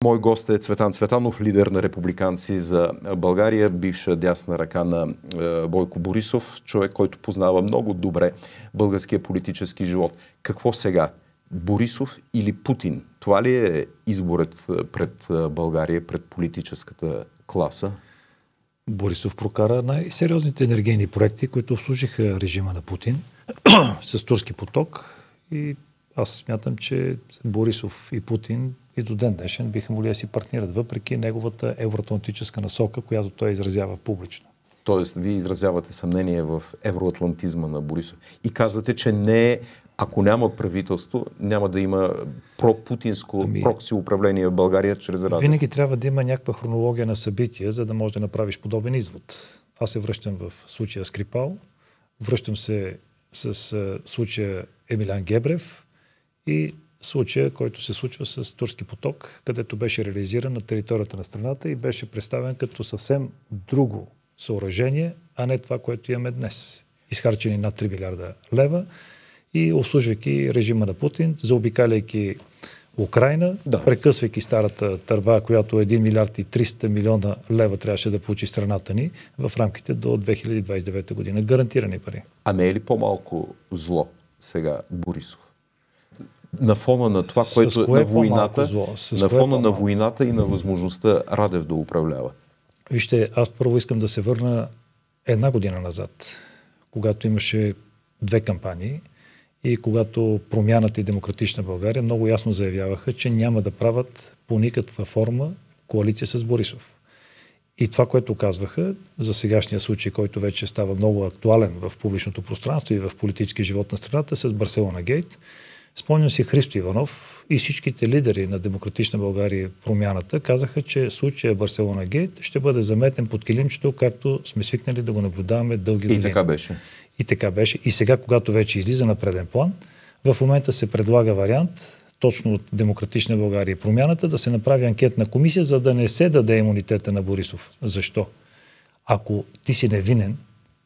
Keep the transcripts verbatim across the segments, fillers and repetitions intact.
Мой гост е Цветан Цветанов, лидер на Републиканци за България, бивша дясна ръка на Бойко Борисов, човек, който познава много добре българския политически живот. Какво сега? Борисов или Путин? Това ли е изборът пред България, пред политическата класа? Борисов прокара най-сериозните енергийни проекти, които обслужиха режима на Путин с Турски поток, и аз смятам, че Борисов и Путин и до ден днешен биха могли да си партнират, въпреки неговата евроатлантическа насока, която той изразява публично. Тоест, вие изразявате съмнение в евроатлантизма на Борисов и казвате, че не, ако няма правителство, няма да има пропутинско ами, прокси управление в България чрез радио. Винаги трябва да има някаква хронология на събития, за да можеш да направиш подобен извод. Аз се връщам в случая Скрипал, връщам се с случая Емилян Гебрев и случая, който се случва с Турски поток, където беше реализиран на територията на страната и беше представен като съвсем друго съоръжение, а не това, което имаме днес. Изхарчени над три милиарда лева и обслужвайки режима на Путин, заобикаляйки Украйна, да. Прекъсвайки старата търба, която един милиард и триста милиона лева трябваше да получи страната ни в рамките до две хиляди двадесет и девета година. Гарантирани пари. А не е ли по-малко зло сега Борисов? На фона на това, което е на войната, на фона на войната и на възможността Радев да управлява. Вижте, аз първо искам да се върна една година назад, когато имаше две кампании и когато Промяната и Демократична България много ясно заявяваха, че няма да правят по никаква форма коалиция с Борисов. И това, което казваха за сегашния случай, който вече става много актуален в публичното пространство и в политически живот на страната, с Барселона Гейт, спомням си Христо Иванов и всичките лидери на Демократична България и Промяната казаха, че случая Барселона Гейт ще бъде заметен под килимчето, както сме свикнали да го наблюдаваме дълги години. И така беше. И така беше. И сега, когато вече излиза на преден план, в момента се предлага вариант, точно от Демократична България и Промяната, да се направи анкетна комисия, за да не се даде имунитета на Борисов. Защо? Ако ти си невинен,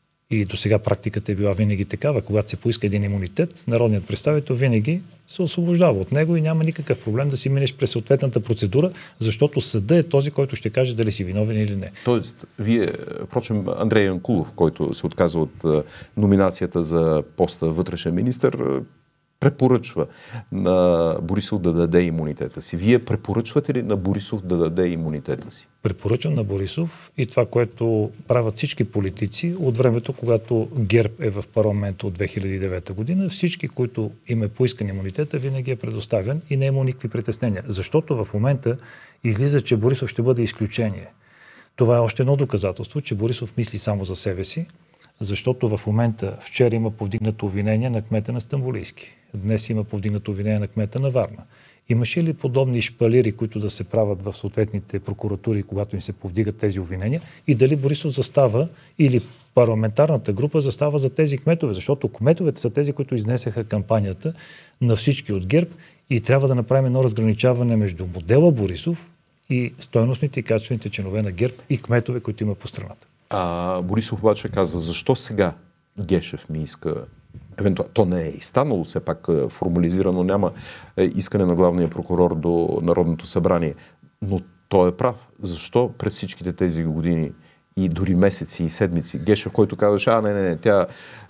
и до сега практиката е била винаги такава, когато се поиска един имунитет, народният представител винаги се освобождава от него и няма никакъв проблем да си минеш през съответната процедура, защото съда е този, който ще каже дали си виновен или не. Тоест, вие, впрочем, Андрей Янкулов, който се отказа от номинацията за поста вътрешен министър, препоръчва на Борисов да даде имунитета си. Вие препоръчвате ли на Борисов да даде имунитета си? Препоръчвам на Борисов и това, което правят всички политици от времето, когато ГЕРБ е в парламента от две хиляди и девета година, всички, които им е поискан имунитета, винаги е предоставен и не има никакви притеснения. Защото в момента излиза, че Борисов ще бъде изключение. Това е още едно доказателство, че Борисов мисли само за себе си, защото в момента вчера има повдигнато обвинение на кмета на Стамболийски. Днес има повдигнато обвинение на кмета на Варна. Имаше ли подобни шпалири, които да се правят в съответните прокуратури, когато им се повдигат тези обвинения? И дали Борисов застава или парламентарната група застава за тези кметове? Защото кметовете са тези, които изнесеха кампанията на всички от ГЕРБ и трябва да направим едно разграничаване между модела Борисов и стойностните и качествените членове на ГЕРБ и кметове, които има по страната. А Борисов обаче казва, защо сега Гешев ми иска, евентуално, то не е и станало, все пак формализирано, няма искане на главния прокурор до Народното събрание, но той е прав. Защо през всичките тези години и дори месеци и седмици Гешев, който казваше, а не, не, не, тя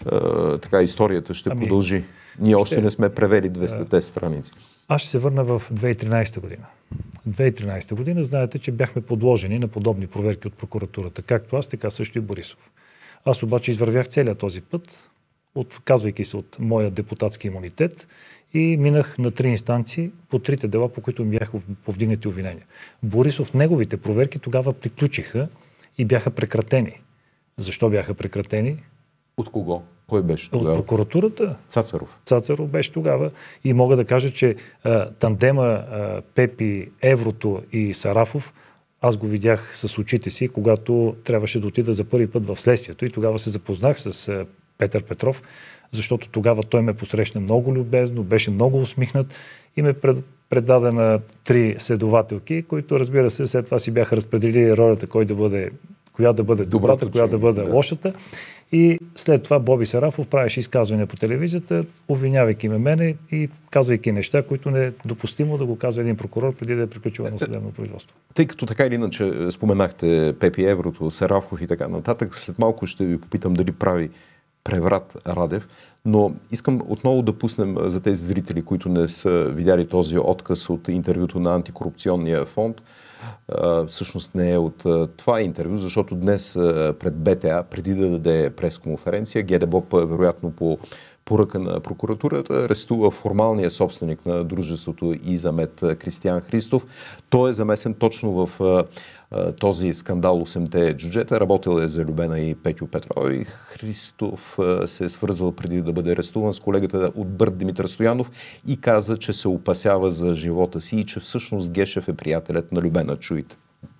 е, така историята ще ами, продължи. Ние още ще, не сме превели двеста страници. Аз ще се върна в две хиляди и тринадесета година. две хиляди и тринадесета година знаете, че бяхме подложени на подобни проверки от прокуратурата, както аз, така също и Борисов. Аз обаче извървях целият този път, отказвайки се от моя депутатски имунитет и минах на три инстанции по трите дела, по които ми бяха повдигнати обвинения. Борисов, неговите проверки тогава приключиха и бяха прекратени. Защо бяха прекратени? От кого? Кой беше тогава? От прокуратурата. Цацаров. Цацаров беше тогава. И мога да кажа, че а, тандема а, Пепи, Еврото и Сарафов, аз го видях с очите си, когато трябваше да отида за първи път в следствието и тогава се запознах с а, Петър Петров, защото тогава той ме посрещна много любезно, беше много усмихнат и ме пред, предаде на три следователки, които, разбира се, след това си бяха разпределили ролята, кой да бъде, коя да бъде добрата, коя да бъде да. лошата. И след това Боби Сарафов правеше изказвания по телевизията, обвинявайки ме мене и казвайки неща, които не е допустимо да го казва един прокурор преди да е приключил едно съдебно производство. Тъй като така или иначе споменахте Пепи Еврото, Сарафов и така нататък, след малко ще ви попитам дали прави преврат Радев, но искам отново да пуснем за тези зрители, които не са видяли този отказ от интервюто на Антикорупционния фонд. Всъщност не е от това интервю, защото днес пред БТА, преди да даде пресконференция, ГДБОП, вероятно по поръка на прокуратурата, арестува формалния собственик на дружеството Изамет Кристиян Христов. Той е замесен точно в този скандал осемте джуджета. Работил е за Любена и Петю Петров. И Христов се е свързал преди да бъде арестуван с колегата от Бърт Димитър Стоянов и каза, че се опасява за живота си и че всъщност Гешев е приятелят на Любена. Чуйте.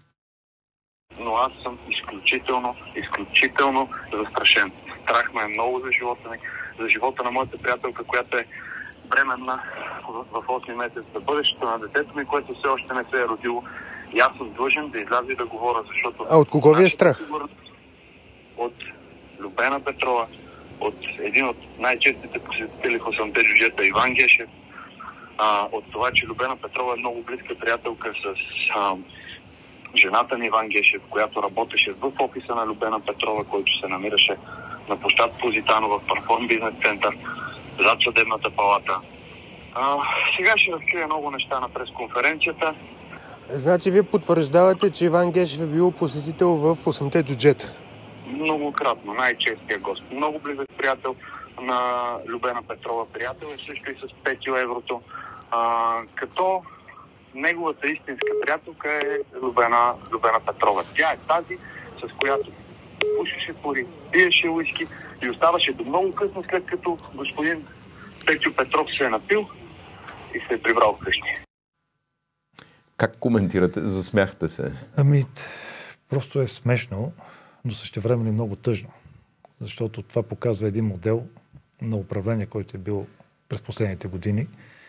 Но аз съм изключително, изключително застрашен. Страх ме е много за живота ми, за живота на моята приятелка, която е бременна в осми месец, за бъдещето на детето ми, което все още не се е родило. И аз съм длъжен да изляза и да говоря, защото... А от кого ви е страх? От Любена Петрова, от един от най-честите посетители в осемте джуджета Иван Гешев, а, от това, че Любена Петрова е много близка приятелка с а, жената на Иван Гешев, която работеше в офиса на Любена Петрова, който се намираше на площад Позитано в Парформ бизнес център, зад съдебната палата. А, сега ще разкрия много неща на пресконференцията. Значи вие потвърждавате, че Иван Гешев е бил посетител в осемте джуджета? Многократно, най-честия гост. Много близък приятел на Любена Петрова, приятел е също и с Петю Еврото. А, като неговата истинска приятелка е Любена, Любена Петрова. Тя е тази, с която пушеше пори, пиеше уиски и оставаше до много късно, след като господин Петю Петров се е напил и се е прибрал вкъщи. Как коментирате? Засмяхте се. Ами, просто е смешно, но същевременно и много тъжно. Защото това показва един модел на управление, който е бил през последните години.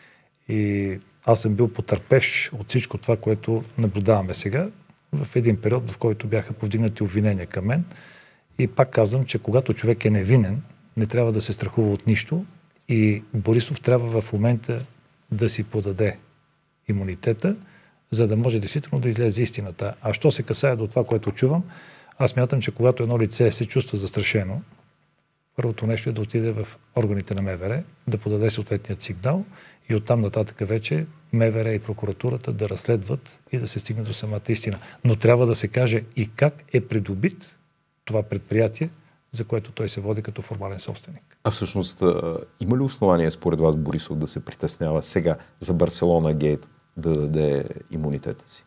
И аз съм бил потърпевш от всичко това, което наблюдаваме сега, в един период, в който бяха повдигнати обвинения към мен. И пак казвам, че когато човек е невинен, не трябва да се страхува от нищо и Борисов трябва в момента да си подаде имунитета, за да може действително да излезе истината. А що се касае до това, което чувам, аз мятам, че когато едно лице се чувства застрашено, първото нещо е да отиде в органите на МВР, да подаде съответният сигнал и оттам нататък вече МВР и прокуратурата да разследват и да се стигне до самата истина. Но трябва да се каже и как е придобит това предприятие, за което той се води като формален собственик. А всъщност има ли основание според вас Борисов да се притеснява сега за Барселона Гейт да даде имунитета си?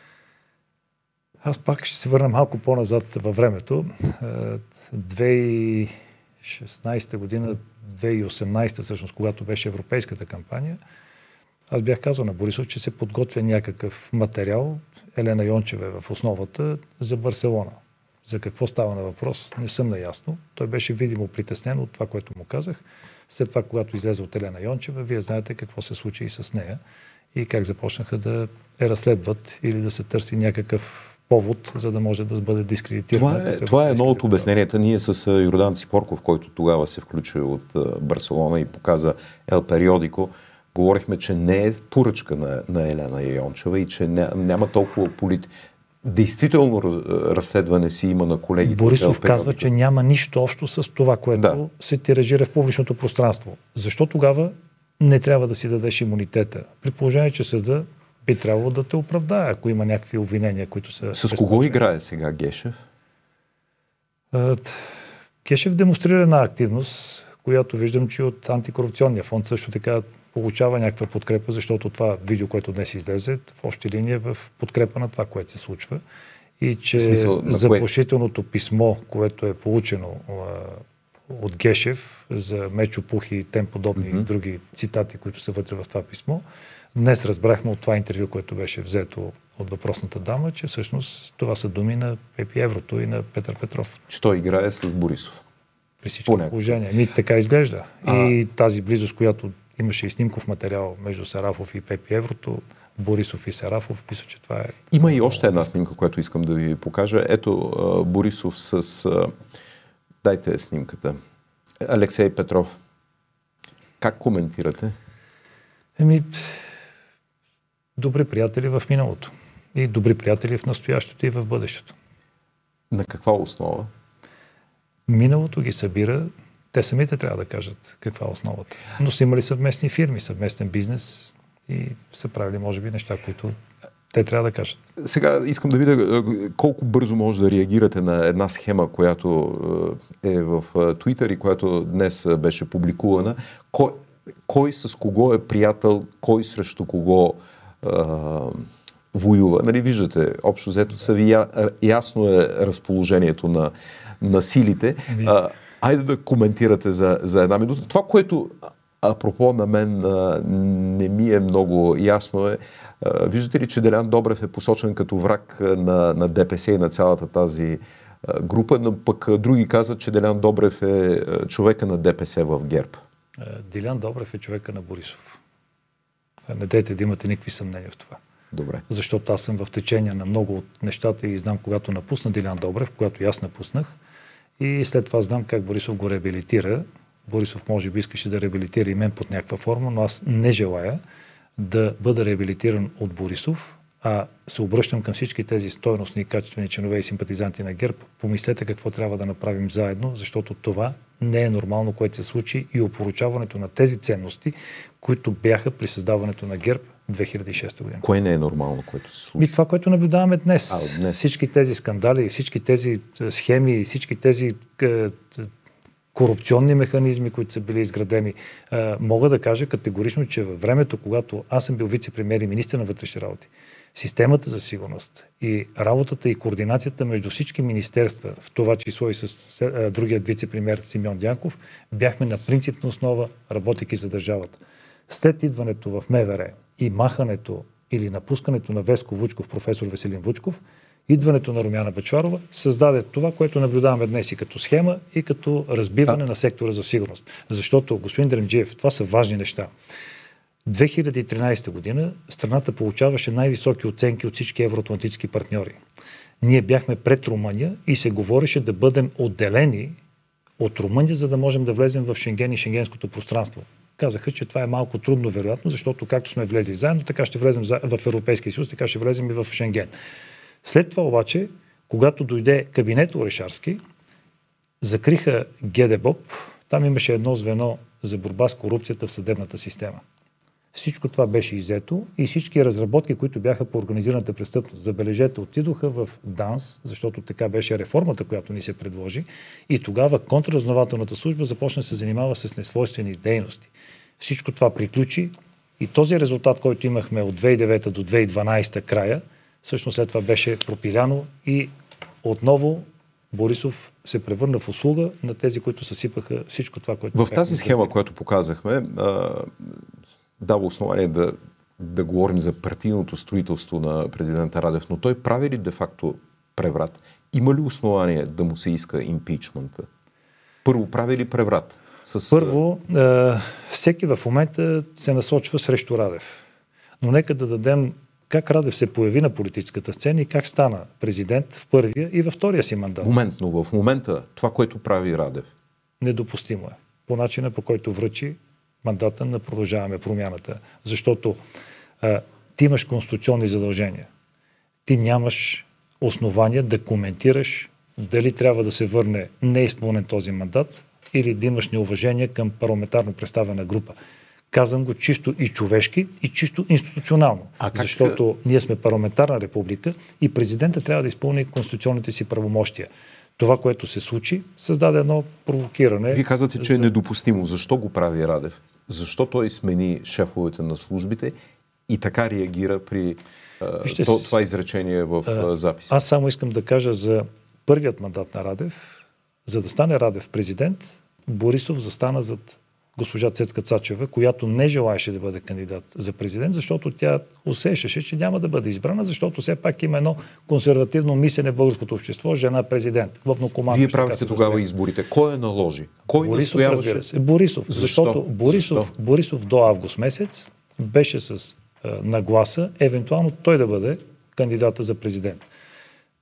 Аз пак ще се върна малко по-назад във времето. две хиляди и шестнадесета година, две хиляди и осемнадесета всъщност, когато беше европейската кампания, аз бях казал на Борисов, че се подготвя някакъв материал, Елена Йончева е в основата, за Барселона. За какво става на въпрос, не съм наясно. Той беше видимо притеснен от това, което му казах. След това, когато излезе от Елена Йончева, вие знаете какво се случи и с нея и как започнаха да я разследват или да се търси някакъв повод, за да може да бъде дискредитиран. Това е, това е едно от обясненията. Ние с Йордан Ципорков, който тогава се включи от Барселона и показа Ел Периодико, говорихме, че не е поръчка на, на Елена Йончева и че ня, няма толкова полит... Действително разследване си има на колегите. Борисов казва, че няма нищо общо с това, което да. се тиражира в публичното пространство. Защо тогава не трябва да си дадеш имунитета? При положение, че съда би трябвало да те оправдае, ако има някакви обвинения, които са... С кого играе сега Гешев? Гешев демонстрира една активност, която виждам, че от Антикорупционния фонд също така получава някаква подкрепа, защото това видео, което днес излезе, в общи линии е в подкрепа на това, което се случва. И че заплашителното писмо, което е получено а, от Гешев за Мечо Пух и тем подобни mm-hmm. други цитати, които са вътре в това писмо, днес разбрахме от това интервю, което беше взето от въпросната дама, че всъщност това са думи на Пепи Еврото и на Петър Петров. Че той играе с Борисов. При всички положения. Ми така изглежда. А... И тази близост, която имаше и снимков материал между Сарафов и Пепи Еврото, Борисов и Сарафов, мисля, че това е... Има и още една снимка, която искам да ви покажа. Ето Борисов с... Дайте снимката. Алексей Петров. Как коментирате? Еми, добри приятели в миналото. И добри приятели в настоящето и в бъдещето. На каква основа? Миналото ги събира. Те самите трябва да кажат каква е основата. Но са имали съвместни фирми, съвместен бизнес и са правили, може би, неща, които те трябва да кажат. Сега искам да видя колко бързо може да реагирате на една схема, която е в Twitter и която днес беше публикувана. Кой, кой с кого е приятел, кой срещу кого а, воюва. Нали, виждате, общо взето са ви я, ясно е разположението на, на силите. А, айде да коментирате за, за една минута. Това, което апропо на мен а, не ми е много ясно е, а, виждате ли, че Делян Добрев е посочен като враг на, на ДПС и на цялата тази а, група, но пък други казват, че Делян Добрев е човека на ДПС в ГЕРБ. Делян Добрев е човека на Борисов. Не дайте да имате никакви съмнения в това. Добре. Защото аз съм в течение на много от нещата и знам, когато напусна Делян Добрев, когато и аз напуснах, и след това знам как Борисов го реабилитира. Борисов може би искаше да реабилитира и мен под някаква форма, но аз не желая да бъда реабилитиран от Борисов, а се обръщам към всички тези стойностни и качествени членове и симпатизанти на ГЕРБ. Помислете какво трябва да направим заедно, защото това не е нормално, което се случи, и опоручаването на тези ценности, които бяха при създаването на ГЕРБ две хиляди и шеста година. Кое не е нормално, което се случи? И това, което наблюдаваме днес. А, днес. Всички тези скандали, всички тези схеми, всички тези е, корупционни механизми, които са били изградени, е, мога да кажа категорично, че във времето, когато аз съм бил вице-премиер и министър на вътрешни работи, системата за сигурност и работата и координацията между всички министерства, в това число и с е, другият вице-премиер Симеон Дянков, бяхме на принципна основа, работейки за държавата. След идването в МВР и махането или напускането на Веско Вучков, професор Веселин Вучков, идването на Румяна Бъчварова създаде това, което наблюдаваме днес и като схема, и като разбиване а... на сектора за сигурност. Защото, господин Дремджиев, това са важни неща. две хиляди и тринадесета година страната получаваше най-високи оценки от всички евроатлантически партньори. Ние бяхме пред Румъния и се говореше да бъдем отделени от Румъния, за да можем да влезем в Шенген и шенгенското пространство. Казаха, че това е малко трудно, вероятно, защото както сме влезли заедно, така ще влезем в Европейския съюз, така ще влезем и в Шенген. След това обаче, когато дойде кабинет Орешарски, закриха ГДБОП, там имаше едно звено за борба с корупцията в съдебната система. Всичко това беше иззето и всички разработки, които бяха по организираната престъпност, забележете, отидоха в ДАНС, защото така беше реформата, която ни се предложи, и тогава контраразузнавателната служба започна да се занимава с несвойствени дейности. Всичко това приключи и този резултат, който имахме от две хиляди и девета до две хиляди и дванадесета края, всъщност след това беше пропиляно и отново Борисов се превърна в услуга на тези, които съсипаха всичко това, което... В тази схема, която показахме, дава основание да, да говорим за партийното строителство на президента Радев, но той прави ли де-факто преврат? Има ли основание да му се иска импичмента? Първо, прави ли преврат? С... Първо, е, всеки в момента се насочва срещу Радев. Но нека да дадем как Радев се появи на политическата сцена и как стана президент в първия и във втория си мандат. Моментно, в момента това, което прави Радев. Недопустимо е. По начина, по който връчи мандата на Продължаваме промяната. Защото а, ти имаш конституционни задължения. Ти нямаш основания да коментираш дали трябва да се върне неизпълнен този мандат или да имаш неуважение към парламентарно представена група. Казвам го чисто и човешки, и чисто институционално. А как... Защото ние сме парламентарна република и президента трябва да изпълни конституционните си правомощия. Това, което се случи, създаде едно провокиране. Вие казвате, че за... е недопустимо. Защо го прави Радев? Защо той смени шефовете на службите и така реагира при Вижте, то, това изречение в а, записа? Аз само искам да кажа за първият мандат на Радев. За да стане Радев президент, Борисов застана зад госпожа Цецка Цачева, която не желаеше да бъде кандидат за президент, защото тя усещаше, че няма да бъде избрана, защото все пак има едно консервативно мислене в българското общество, жена президент. Вие правите тогава разбира. изборите. Кой я наложи? Кой Борисов, настояваше? разбира се. Борисов. Защо? Защото Борисов, Защо? Борисов до август месец беше с а, нагласа, евентуално той да бъде кандидата за президент.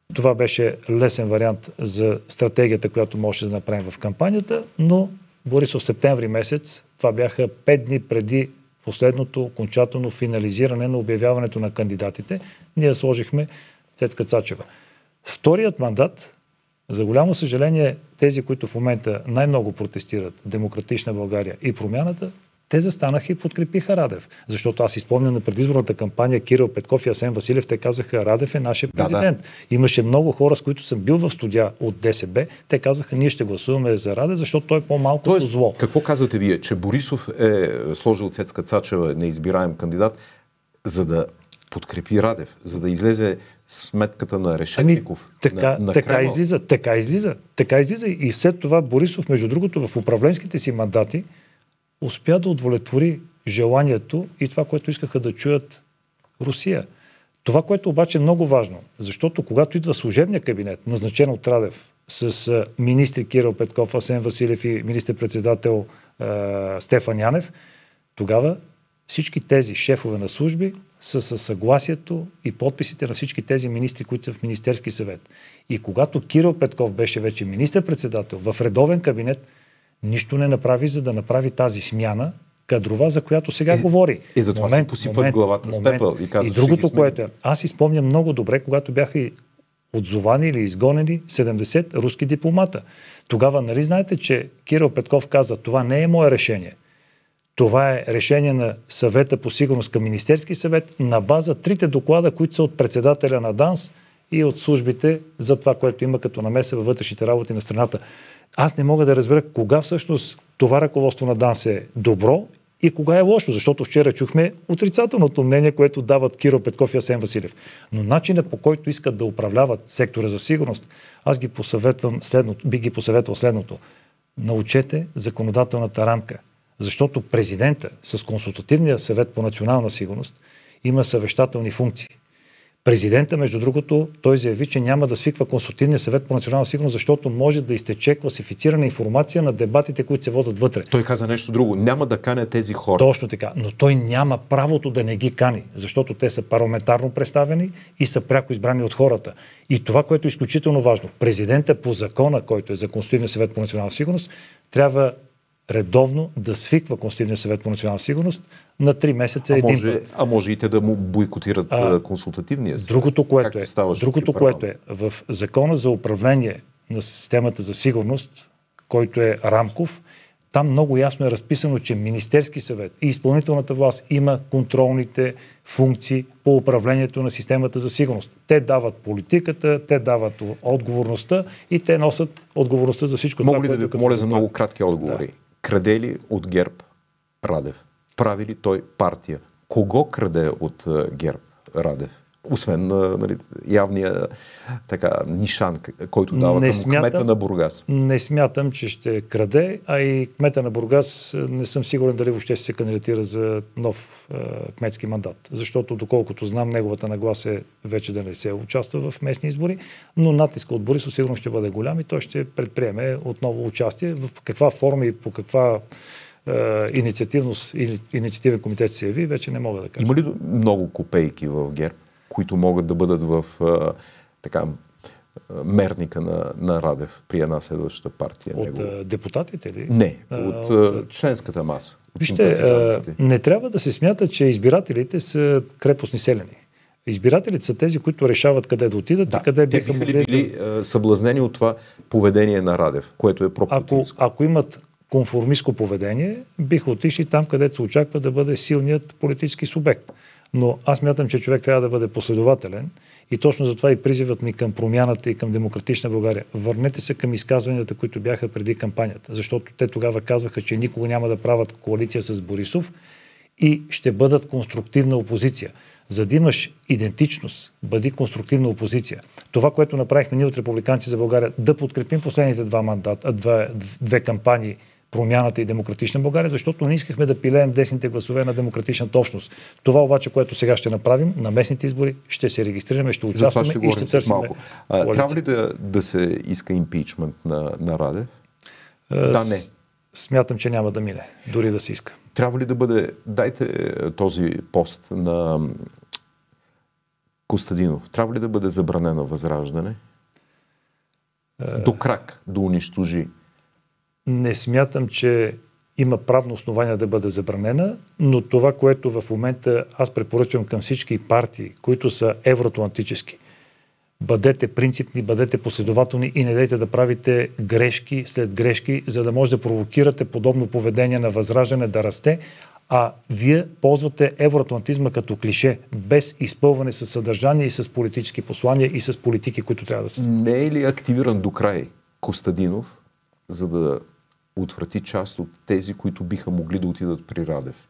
Това беше лесен вариант за стратегията, която можеше да направим в кампанията, но Борисов септември месец, това бяха пет дни преди последното окончателно финализиране на обявяването на кандидатите, ние сложихме Цецка Цачева. Вторият мандат, за голямо съжаление, тези, които в момента най-много протестират, Демократична България и Промяната, те застанаха и подкрепиха Радев. Защото аз изпомням на предизборната кампания Кирил Петков и Асен Василев, те казаха, Радев е нашия президент. Да, да. Имаше много хора, с които съм бил в студия от ДСБ, те казаха, ние ще гласуваме за Радев, защото той е по-малко зло. Какво казвате вие, че Борисов е сложил Цецка Цачева неизбираем кандидат, за да подкрепи Радев, за да излезе сметката на Решетников? Ами, така, на, на така излиза, така излиза, така излиза и след това Борисов, между другото, в управленските си мандати успя да удовлетвори желанието и това, което искаха да чуят Русия. Това, което обаче е много важно, защото когато идва служебния кабинет, назначен от Радев, с министри Кирил Петков, Асен Василев и министър-председател е, Стефан Янев, тогава всички тези шефове на служби са със съгласието и подписите на всички тези министри, които са в Министерски съвет. И когато Кирил Петков беше вече министър-председател в редовен кабинет, нищо не направи, за да направи тази смяна кадрова, за която сега е, говори. И затова си посипват момент, главата с пепел и казват, и другото, което е, аз изпомням много добре, когато бяха и отзовани или изгонени седемдесет руски дипломата. Тогава, нали знаете, че Кирил Петков каза, това не е мое решение. Това е решение на съвета по сигурност към Министерски съвет на база трите доклада, които са от председателя на ДАНС и от службите за това, което има като намеса във вътрешните работи на страната. Аз не мога да разбера кога всъщност това ръководство на ДАНС е добро и кога е лошо, защото вчера чухме отрицателното мнение, което дават Кирил Петков и Асен Василев. Но начинът, по който искат да управляват сектора за сигурност, аз ги посъветвам следното, би ги посъветвал следното. Научете законодателната рамка, защото президента с консултативния съвет по национална сигурност има съвещателни функции. Президента, между другото, той заяви, че няма да свиква консултативния съвет по национална сигурност, защото може да изтече класифицирана информация на дебатите, които се водят вътре. Той каза нещо друго. Няма да кане тези хора. Точно така. Но той няма правото да не ги кани, защото те са парламентарно представени и са пряко избрани от хората. И това, което е изключително важно, президента по закона, който е за консултативния съвет по национална сигурност, трябва редовно да свиква Консултативния съвет по национална сигурност на три месеца а един може, път. А може и те да му бойкотират а, консултативния съвет. Другото, което, е, другото което е в Закона за управление на системата за сигурност, който е рамков, там много ясно е разписано, че Министерски съвет и изпълнителната власт има контролните функции по управлението на системата за сигурност. Те дават политиката, те дават отговорността и те носят отговорността за всичко. Мога ли да ви помоля за много кратки отговори? Да. Краде ли от ГЕРБ Радев? Прави ли той партия? Кого краде от ГЕРБ Радев? Освен нали, явния така, нишан, който дава не към смятам, кмета на Бургас. Не смятам, че ще краде, а и кмета на Бургас не съм сигурен дали въобще ще се кандидатира за нов е, кметски мандат. Защото, доколкото знам, неговата нагласа е вече да не се участва в местни избори, но натиска от Борисов сигурно ще бъде голям и той ще предприеме отново участие. В каква форма и по каква е, инициативност или инициативен комитет се яви, вече не мога да кажа. Има ли много копейки в ГЕРБ, които могат да бъдат в а, така, мерника на, на Радев при една следваща партия? От него. депутатите ли? Не, от, от членската маса. Вижте, не трябва да се смята, че избирателите са крепостни селени. Избирателите са тези, които решават къде да отидат да, и къде те биха биха ли били да... съблазнени от това поведение на Радев, което е пропутинско? Ако, ако имат конформистко поведение, биха отишли там, където се очаква да бъде силният политически субект. Но аз мятам, че човек трябва да бъде последователен и точно затова и призивът ми към Промяната и към Демократична България. Върнете се към изказванията, които бяха преди кампанията, защото те тогава казваха, че никога няма да правят коалиция с Борисов и ще бъдат конструктивна опозиция. За да имаш идентичност, бъди конструктивна опозиция. Това, което направихме ние от Републиканци за България, да подкрепим последните два мандата, две, две кампании, Промяната и Демократична България, защото не искахме да пилеем десните гласове на демократичната общност. Това обаче, което сега ще направим на местните избори, ще се регистрираме, ще участваме ще и ще търсим малко. А, трябва ли да, да се иска импичмент на, на Радев? А, да, не. Смятам, че няма да мине, дори да се иска. Трябва ли да бъде, дайте този пост на Костадинов, трябва ли да бъде забранено Възраждане? Е... До крак, да унищожи. Не смятам, че има правно основание да бъде забранена, но това, което в момента аз препоръчвам към всички партии, които са евроатлантически, бъдете принципни, бъдете последователни и не дайте да правите грешки след грешки, за да може да провокирате подобно поведение на Възраждане да расте, а вие ползвате евроатлантизма като клише, без изпълване с съдържание и с политически послания и с политики, които трябва да са. Не е ли активиран до край Костадинов, за да отврати част от тези, които биха могли да отидат при Радев?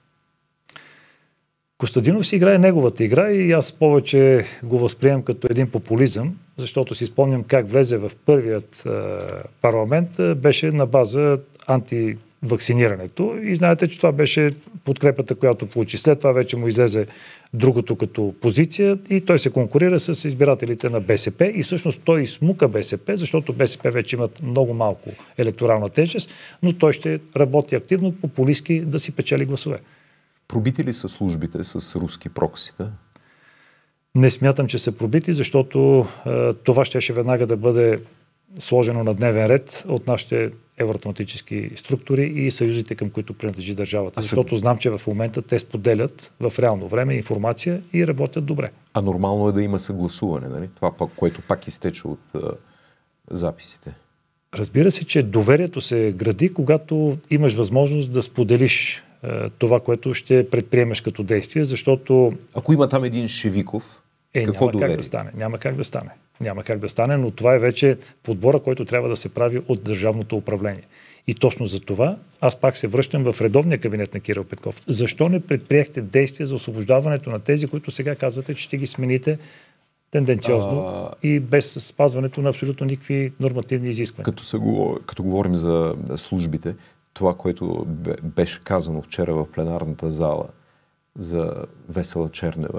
Костадинов си играе неговата игра и аз повече го възприемам като един популизъм, защото си спомням как влезе в първият е, парламент, е, беше на база антивакцинирането и знаете, че това беше подкрепата, която получи. След това вече му излезе другото като позиция и той се конкурира с избирателите на БСП и всъщност той измука БСП, защото БСП вече имат много малко електорална тежест, но той ще работи активно, популистки да си печели гласове. Пробити ли са службите с руски проксита? Не смятам, че са пробити, защото е, това щеше веднага да бъде сложено на дневен ред от нашите евроатлантически структури и съюзите, към които принадлежи държавата. Защото знам, че в момента те споделят в реално време информация и работят добре. А нормално е да има съгласуване, нали? Това, което пак изтече от е, записите. Разбира се, че доверието се гради, когато имаш възможност да споделиш това, което ще предприемеш като действие, защото... Ако има там един Шевиков, е, какво няма довери? Как да стане. Няма как да стане. Няма как да стане, но това е вече подбора, който трябва да се прави от държавното управление. И точно за това аз пак се връщам в редовния кабинет на Кирил Петков. Защо не предприехте действия за освобождаването на тези, които сега казвате, че ще ги смените тенденциозно а... и без спазването на абсолютно никакви нормативни изисквания? Като, се, като говорим за службите, това, което беше казано вчера в пленарната зала за Весела Чернева?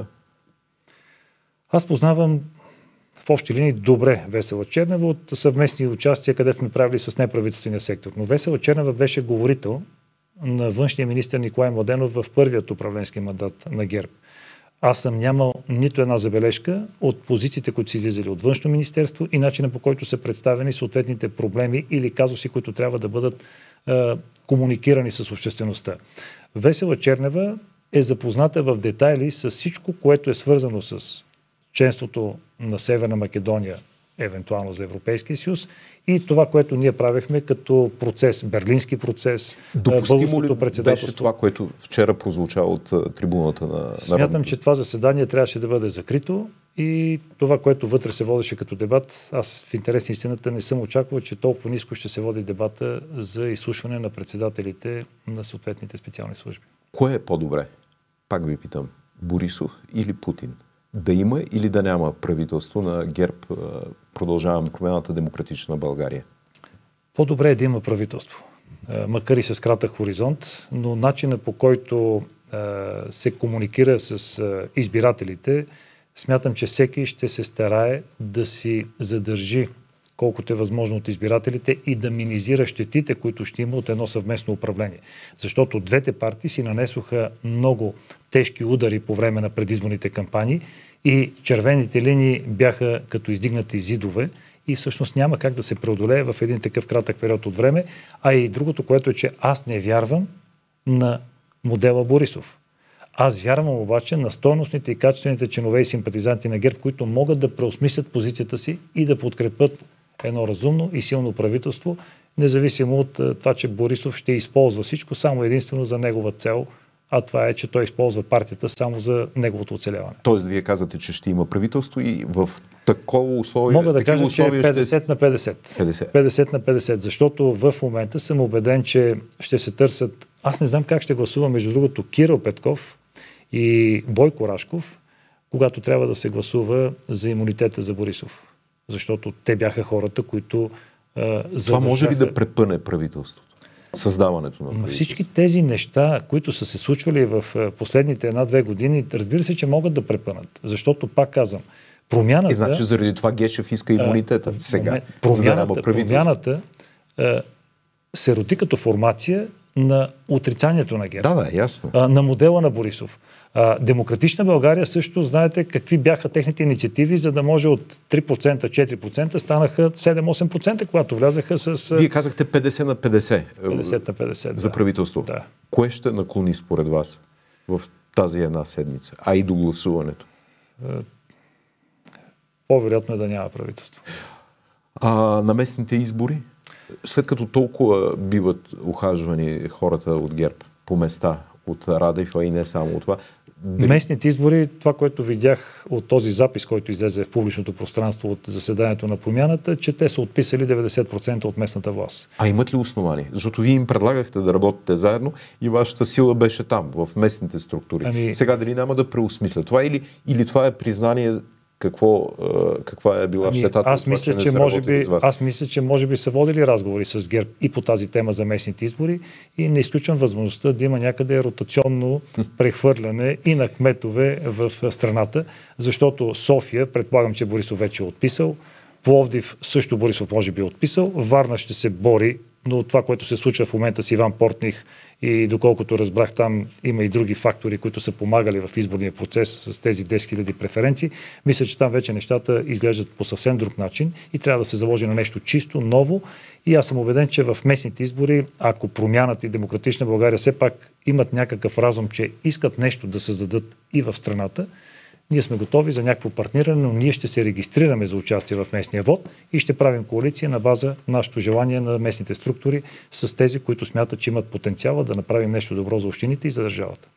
Аз познавам в общи линии добре Весела Чернева от съвместни участия, където сме правили с неправителствения сектор. Но Весела Чернева беше говорител на външния министър Николай Младенов в първият управленски мандат на ГЕРБ. Аз съм нямал нито една забележка от позициите, които са излизали от Външно министерство и начина, по който са представени съответните проблеми или казуси, които трябва да бъдат е, комуникирани с обществеността. Весела Чернева е запозната в детайли с всичко, което е свързано с членството на Северна Македония, евентуално за Европейския съюз, и това, което ние правихме като процес, берлински процес, допустимо ли беше това, което вчера прозвуча от трибуната на Народното? Смятам, че това заседание трябваше да бъде закрито и това, което вътре се водеше като дебат, аз в интерес на истината не съм очаквал, че толкова ниско ще се води дебата за изслушване на председателите на съответните специални служби. Кое е по-добре? Пак ви питам. Борисов или Путин? Да има или да няма правителство на ГЕРБ, Продължаваме промяната, Демократична България? По-добре е да има правителство. Макар и с кратък хоризонт, но начинът, по който се комуникира с избирателите, смятам, че всеки ще се старае да си задържи колкото е възможно от избирателите и да минимизира щетите, които ще има от едно съвместно управление. Защото двете партии си нанесоха много тежки удари по време на предизборните кампании и червените линии бяха като издигнати зидове и всъщност няма как да се преодолее в един такъв кратък период от време. А и другото, което е, че аз не вярвам на модела Борисов. Аз вярвам обаче на стойностните и качествените членове и симпатизанти на ГЕРБ, които могат да преосмислят позицията си и да подкрепят едно разумно и силно правителство, независимо от това, че Борисов ще използва всичко само единствено за негова цел, а това е, че той използва партията само за неговото оцеляване. Тоест, вие казвате, че ще има правителство и в такова условие... Мога да кажа, че е петдесет на петдесет. петдесет. петдесет на петдесет, защото в момента съм убеден, че ще се търсят... Аз не знам как ще гласува, между другото, Кирил Петков и Бойко Рашков, когато трябва да се гласува за имунитета за Борисов. Защото те бяха хората, които... А, това може ли да препъне правителството? Създаването на правителство? Всички тези неща, които са се случвали в последните една-две години, разбира се, че могат да препънат. Защото, пак казвам, промяната... И значи заради това Гешев иска имунитета а, сега. Промяната, да промяната а, се роди като формация на отрицанието на ГЕРБ. Да, да, ясно. А, на модела на Борисов. А, Демократична България също, знаете какви бяха техните инициативи, за да може от три процента, четири процента станаха седем-осем процента, когато влязаха с... Вие казахте петдесет на петдесет. петдесет на петдесет, за да. правителство. Да. Кое ще наклони според вас в тази една седмица, а и до гласуването? По-вероятно е да няма правителство. А на местните избори, след като толкова биват ухажвани хората от ГЕРБ по места, от Радев, а и не само от това. Дали... Местните избори, това, което видях от този запис, който излезе в публичното пространство от заседанието на Промяната, че те са отписали деветдесет процента от местната власт. А имат ли основание? Защото вие им предлагахте да работите заедно и вашата сила беше там, в местните структури. Ами... Сега дали няма да преосмисля това или, или това е признание какво, каква е била ами, щетата? Аз мисля, това, че, че може би, аз мисля, че може би са водили разговори с ГЕРБ и по тази тема за местните избори и не изключвам възможността да има някъде ротационно прехвърляне и на кметове в страната, защото София, предполагам, че Борисов вече е отписал, Пловдив също Борисов може би е отписал, Варна ще се бори, но това, което се случва в момента с Иван Портних и доколкото разбрах, там има и други фактори, които са помагали в изборния процес с тези десет хиляди преференции. Мисля, че там вече нещата изглеждат по съвсем друг начин и трябва да се заложи на нещо чисто, ново. И аз съм убеден, че в местните избори, ако Промяната и Демократична България все пак имат някакъв разум, че искат нещо да създадат и в страната, ние сме готови за някакво партниране, но ние ще се регистрираме за участие в местния вод и ще правим коалиция на база нашето желание на местните структури с тези, които смятат, че имат потенциала да направим нещо добро за общините и за държавата.